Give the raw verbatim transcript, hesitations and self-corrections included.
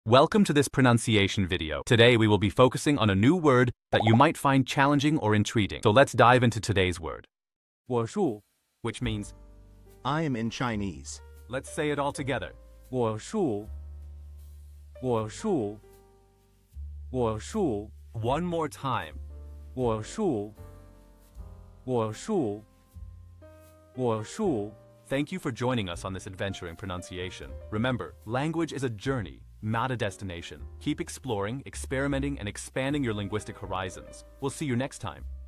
Welcome to this pronunciation video. Today we will be focusing on a new word that you might find challenging or intriguing. So let's dive into today's word. 我数 Which means, I am in Chinese. let's say it all together. 我数我数我数 One more time. 我数我数我数 Thank you for joining us on this adventure in pronunciation. Remember, language is a journey, not a destination. Keep exploring, experimenting, and expanding your linguistic horizons. We'll see you next time.